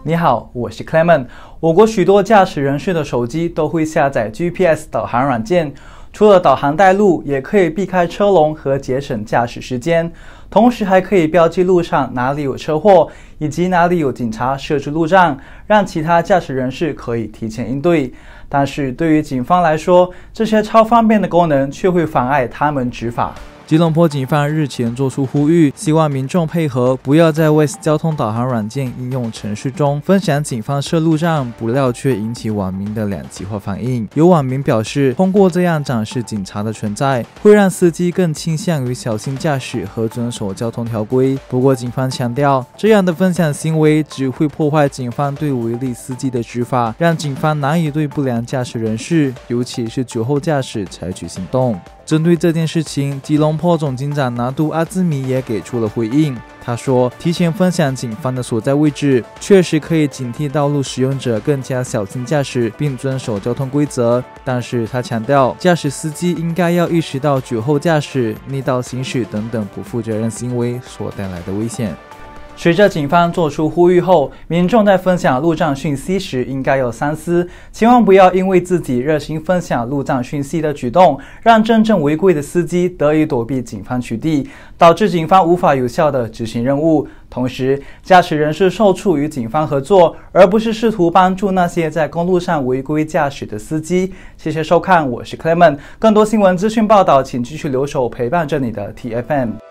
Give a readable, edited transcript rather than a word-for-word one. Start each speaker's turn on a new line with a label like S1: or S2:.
S1: 你好，我是 Clement。我国许多驾驶人士的手机都会下载 GPS 导航软件，除了导航带路，也可以避开车龙和节省驾驶时间，同时还可以标记路上哪里有车祸，以及哪里有警察设置路障，让其他驾驶人士可以提前应对。但是对于警方来说，这些超方便的功能却会妨碍他们执法。吉隆坡警方日前作出呼吁，希望民众配合，不要在 Waze 交通导航软件应用程序中分享警方设路障，不料却引起网民的两极化反应。有网民表示，通过这样展示警察的存在，会让司机更倾向于小心驾驶和遵守交通条规。不过警方强调，这样的分享行为只会破坏警方对违例司机的执法，让警方难以对不良驾驶人士，尤其是酒后驾驶采取行动。针对这件事情，吉隆坡总警长拿督阿兹米也给出了回应。他说，提前分享警方的所在位置，确实可以警惕道路使用者更加小心驾驶，并遵守交通规则。但是他强调，驾驶司机应该要意识到酒后驾驶、逆道行驶等等不负责任行为所带来的危险。随着警方做出呼吁后，民众在分享路障讯息时应该有三思，千万不要因为自己热心分享路障讯息的举动，让真正违规的司机得以躲避警方取缔，导致警方无法有效地执行任务。同时，驾驶人士受处与警方合作，而不是试图帮助那些在公路上违规驾驶的司机。谢谢收看，我是 Clement， 更多新闻资讯报道，请继续留守陪伴着你的 TFM。